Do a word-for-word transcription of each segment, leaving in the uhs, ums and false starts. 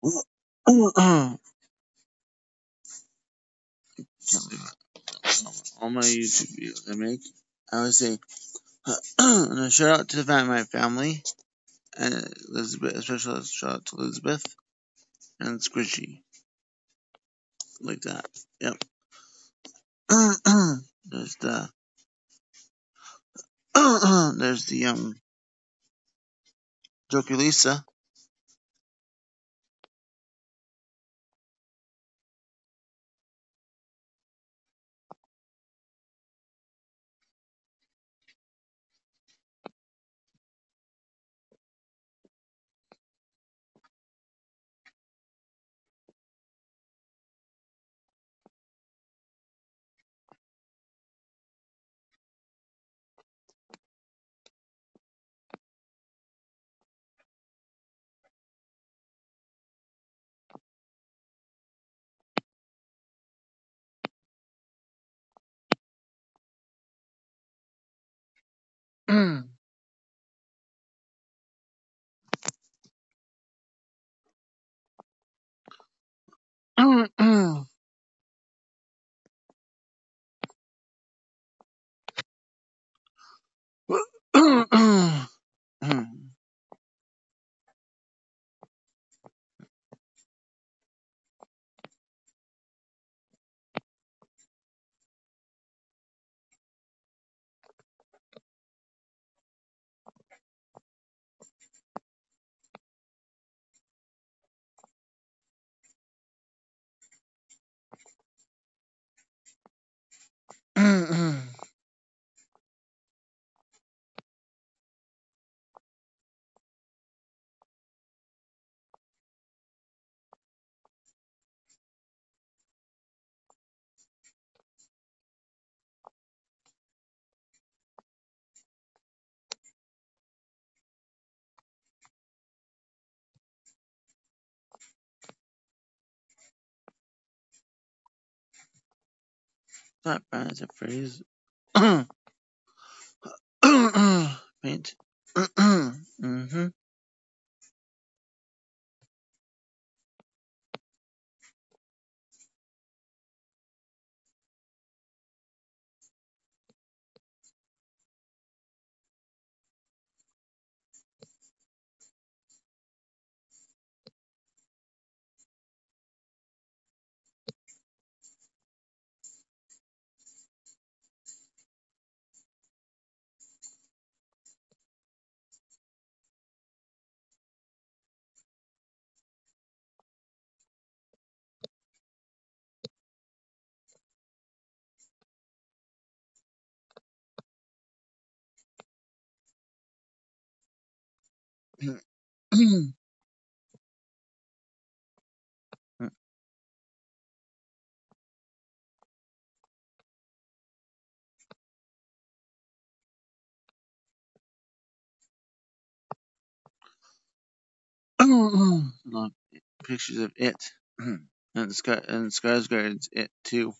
All my YouTube videos I make, I always say, and a shout out to the, my family, and Elizabeth, especially shout out to Elizabeth and Squishy, like that. Yep. There's the, there's the um, Joker Lisa. Not bad as a phrase. Paint. Mm-hmm. Love pictures of it. And Sky and Skarsgård's it too.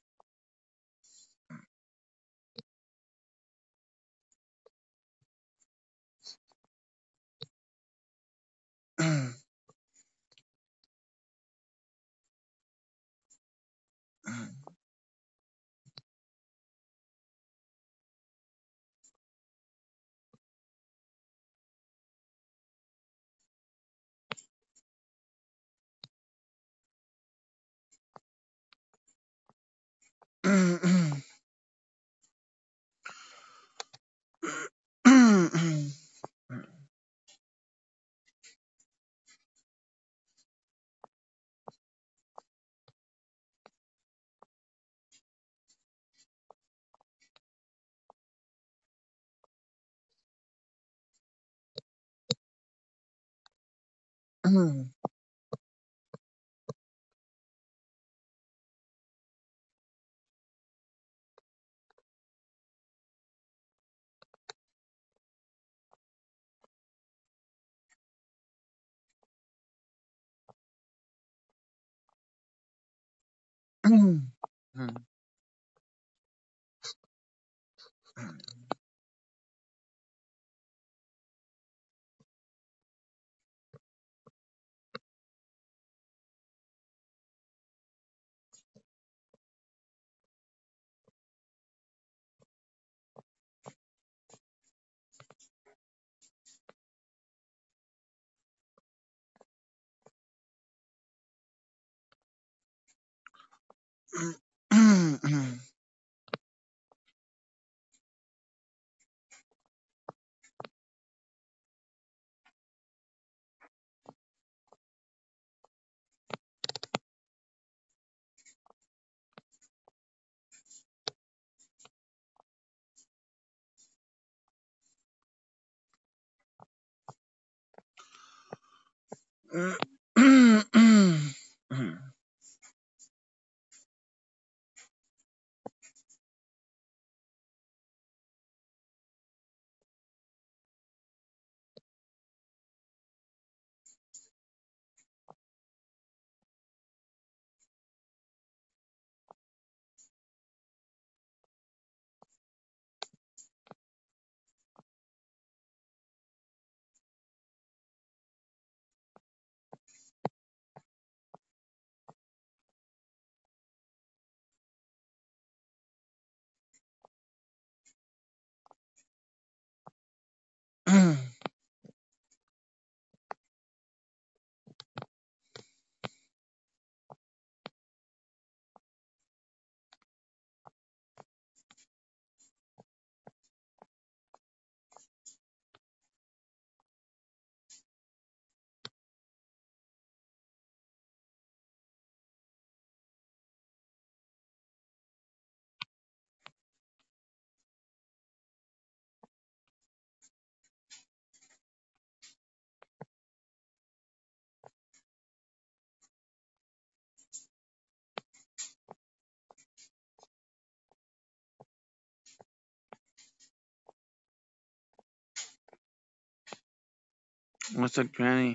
What's up, Granny?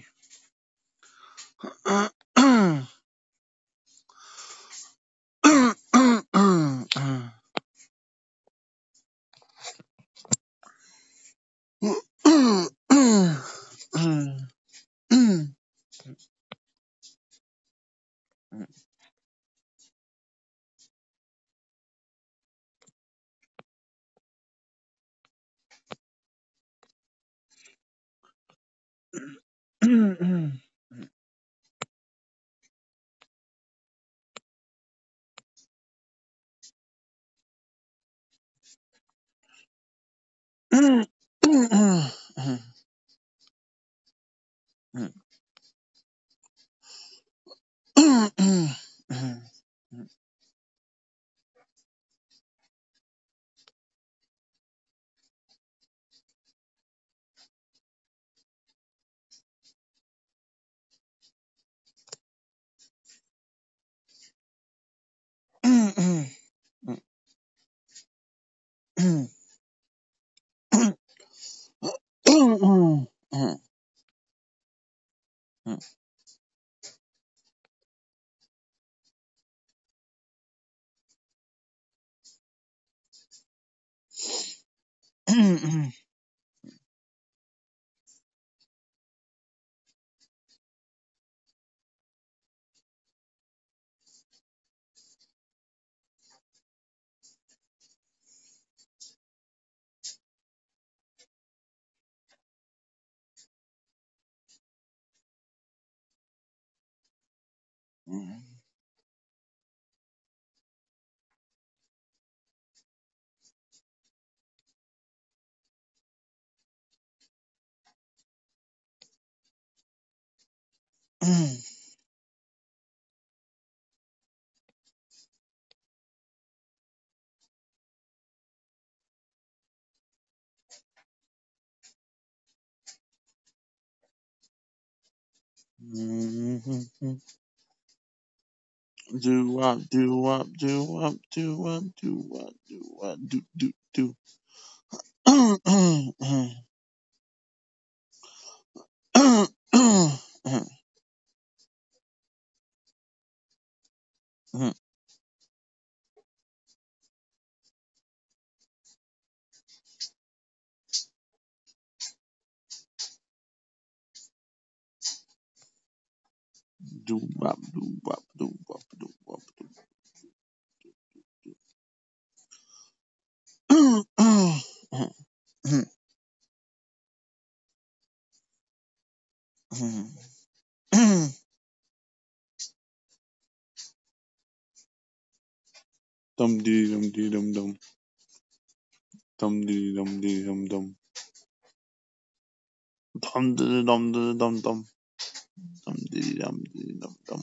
Do wop, do wop, do wop, do wop, do wop, do wop, do do do. Do wop, do wop, do wop, do wop, do. Dum dee dum dee dum dum. Dum dee dum dee dum dum. Dum dee dum dee dum dum. Dum dee dum dee dum dum.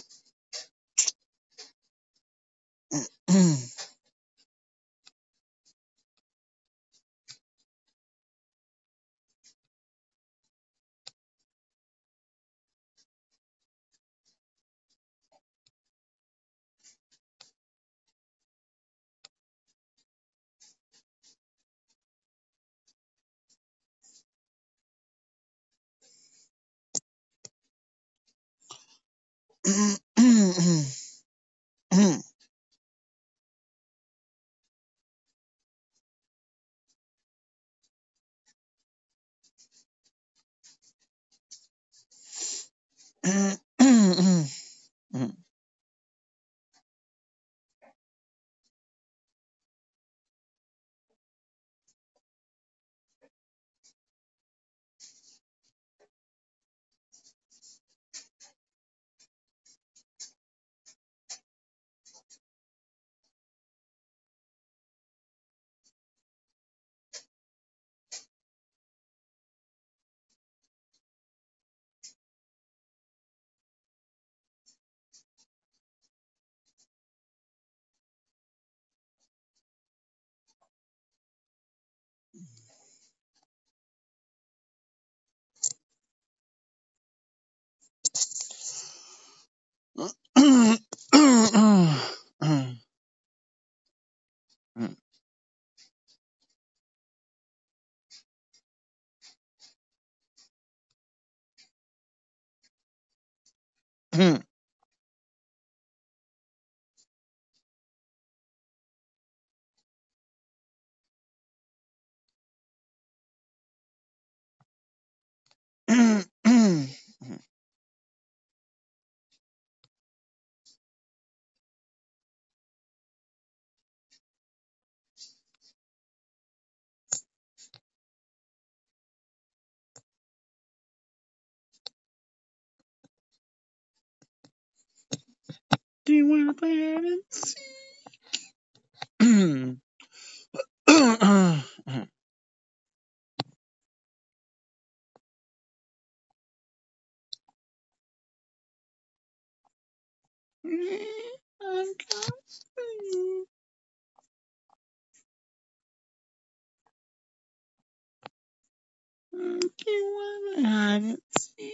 Do you wanna play hide and seek? I'm coming. Do you wanna hide and seek?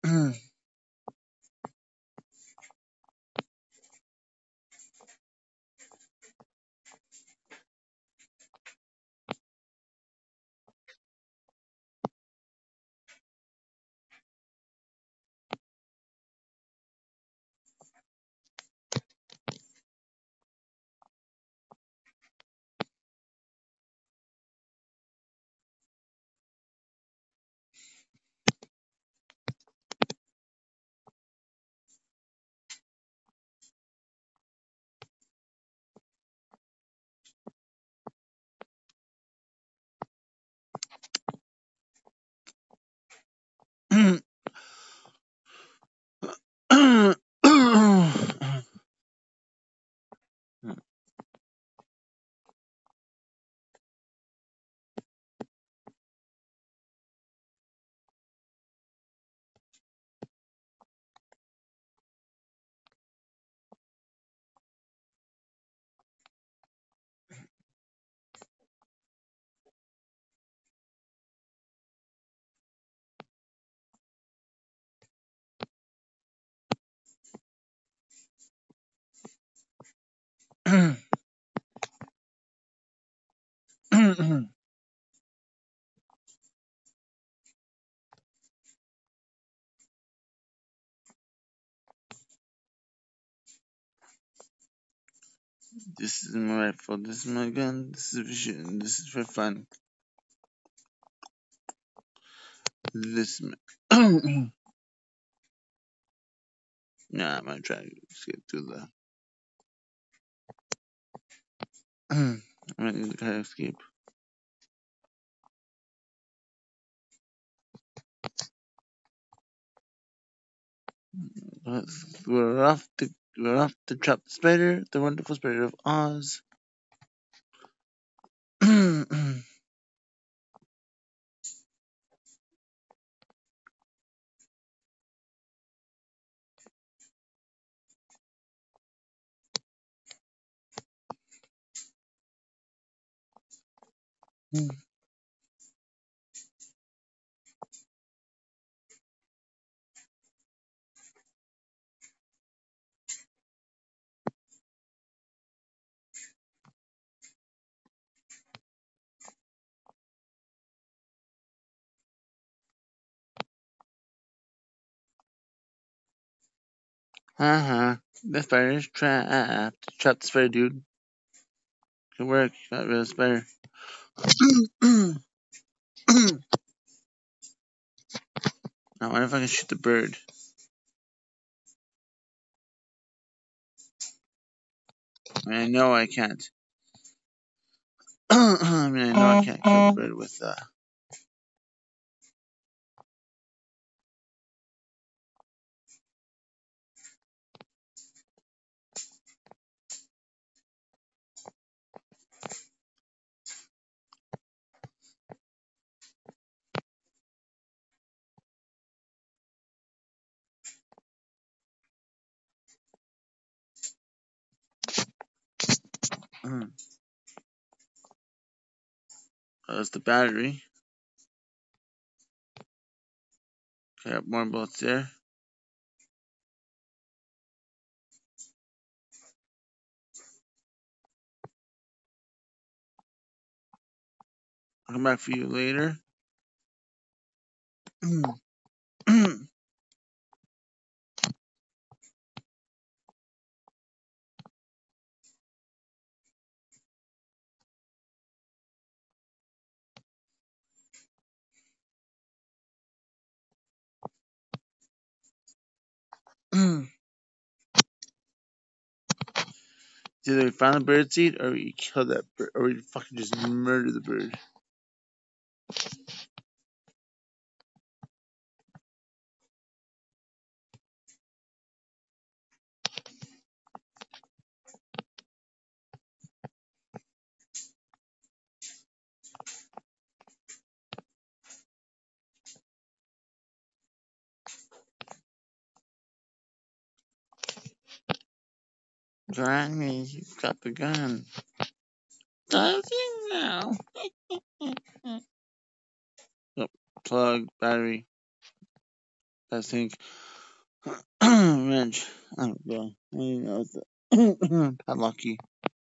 This is my rifle. This is my gun. This is for shooting. This is for fun. This. Nah, I'm gonna try to skip through the. I'm gonna try to escape. We're off to we're off to trap the spider, the wonderful spider of Oz. Haha, the spider's trapped. Trap the spider, dude. Good work. Got rid of the spider. I wonder if I can shoot the bird. I mean, I know I can't. I mean, I know I can't kill the bird with uh. That's the battery. Okay, have more bullets there. I'll come back for you later. Either we found the bird seed or we killed that bird or we fucking just murder the bird. Granny, you've got the gun. Does he now? Oh, plug, battery. I think. Wrench. I don't know. I don't know. It's a padlocky.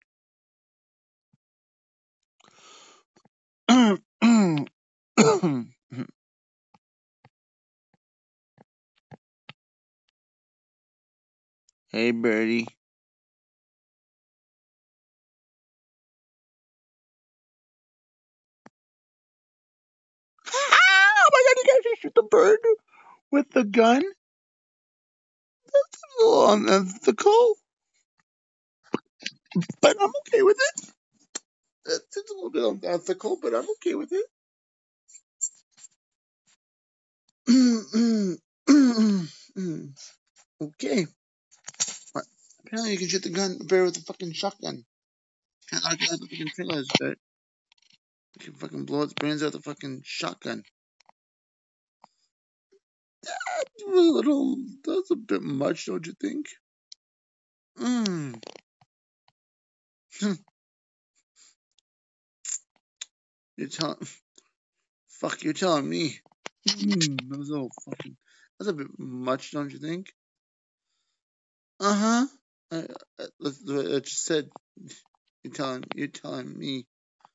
Hey, birdie. Oh my god, you guys just shoot the bird with the gun? That's a little unethical, but I'm okay with it. It's a little bit unethical, but I'm okay with it. Okay. What? Apparently you can shoot the gun the bear with a fucking shotgun. Can't like the fucking trailers, but you can fucking blow its brains out with a fucking shotgun. That's a little. That's a bit much, don't you think? Mm. You're telling. Fuck, you're telling me. Mm, that was a little fucking. That's a bit much, don't you think? Uh huh. I, I, that's what I just said. You're telling. You're telling me.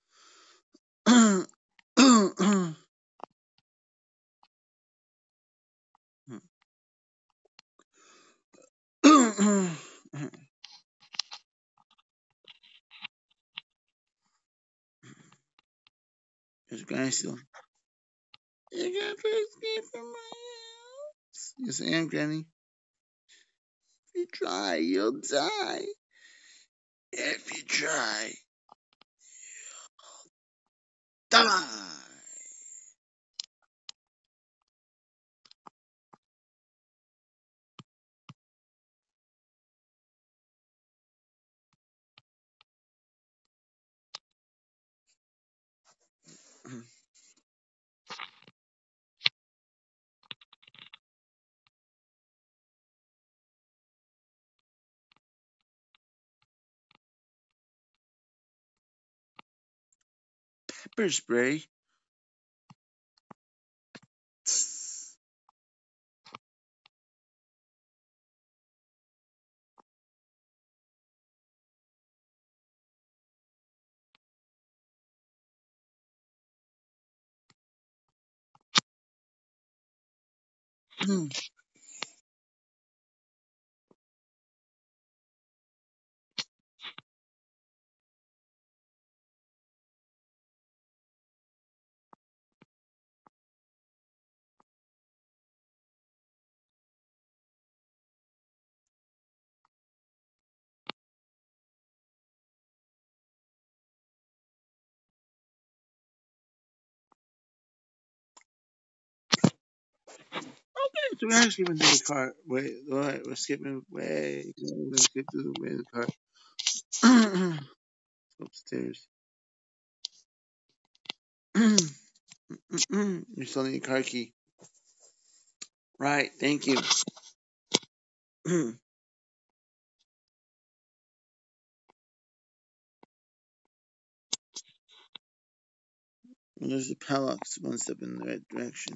Is Granny still? You got to escape from my house. Yes, I am, Granny. If you try, you'll die. If you try, die. Pepper spray. So we're actually going to the car. Wait, wait, we're skipping way. We're going to skip to the way of the car. Upstairs. You still need a car key. Right, thank you. Well, there's the padlocks, one step in the right direction.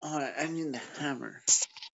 Alright, I need the hammer.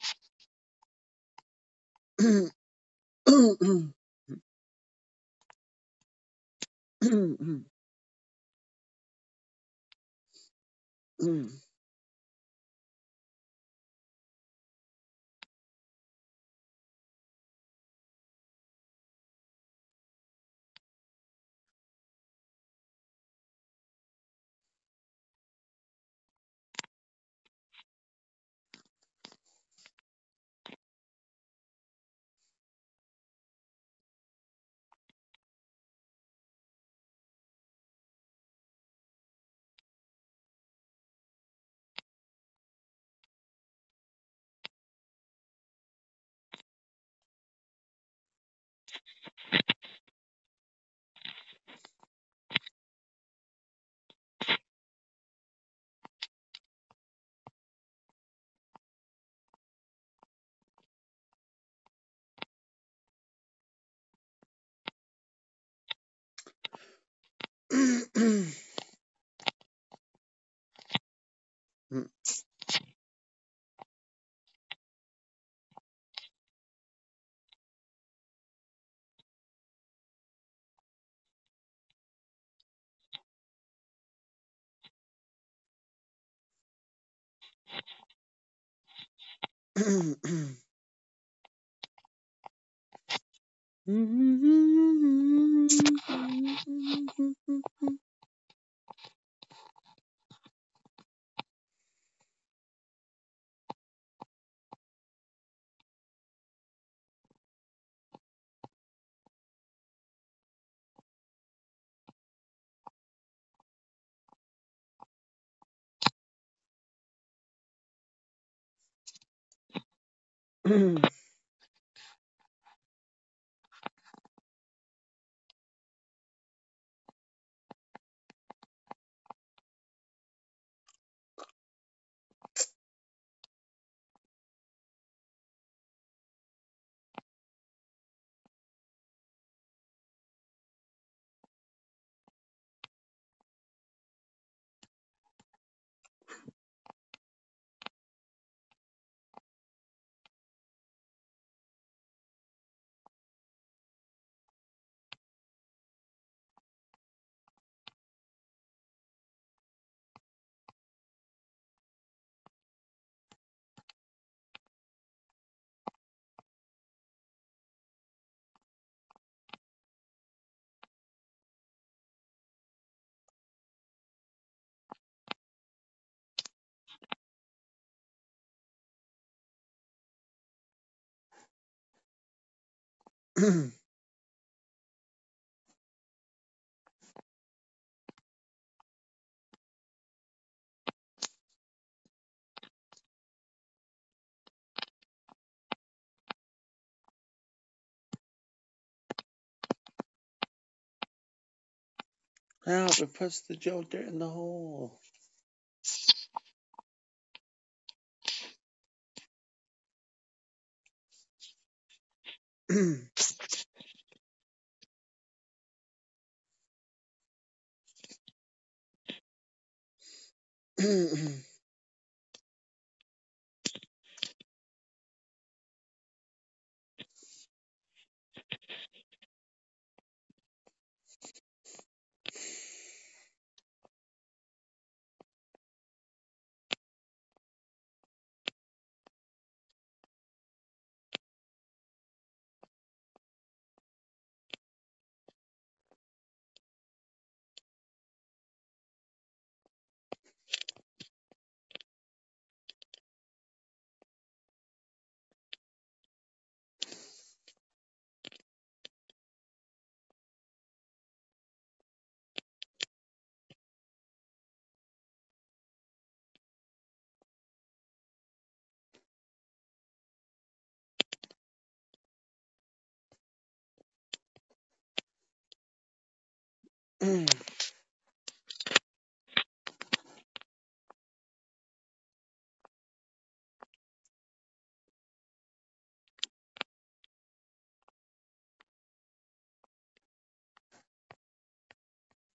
Help, it puts the joker in the hole.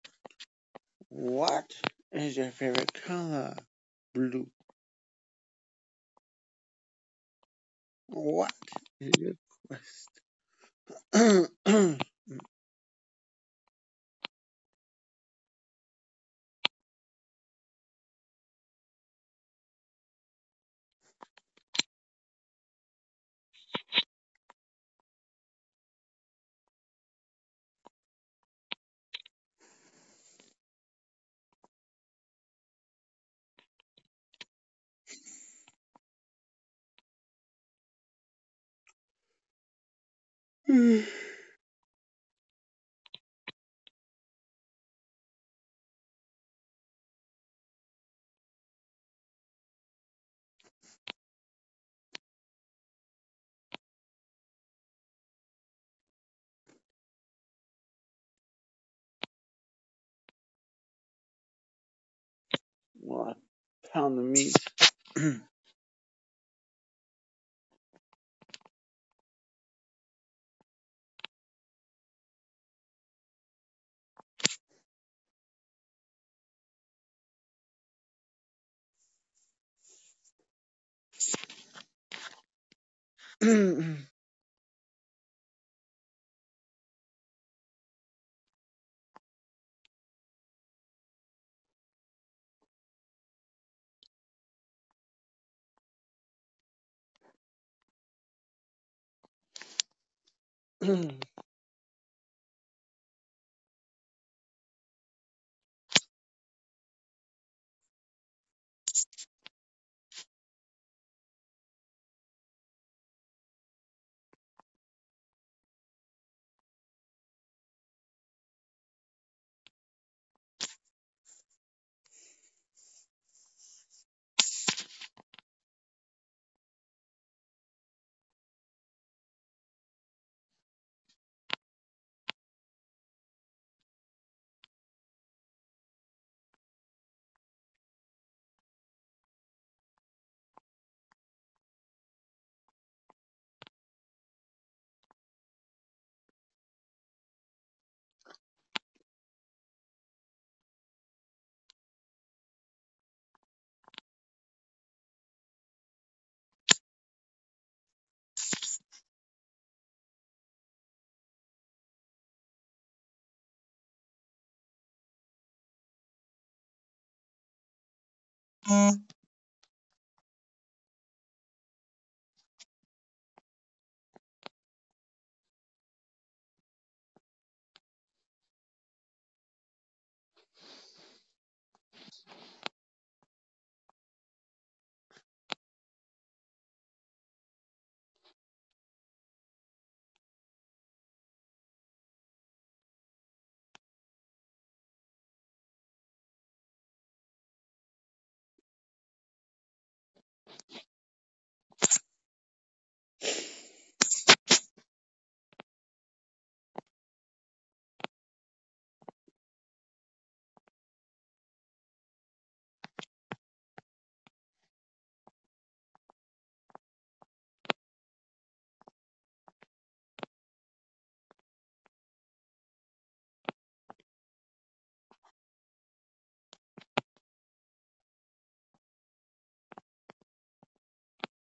What is your favorite color? Blue. What is your quest? Well, a pound of meat.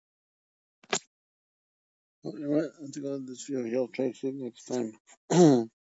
You know what? I have to go to this video. I'll try to see it next time.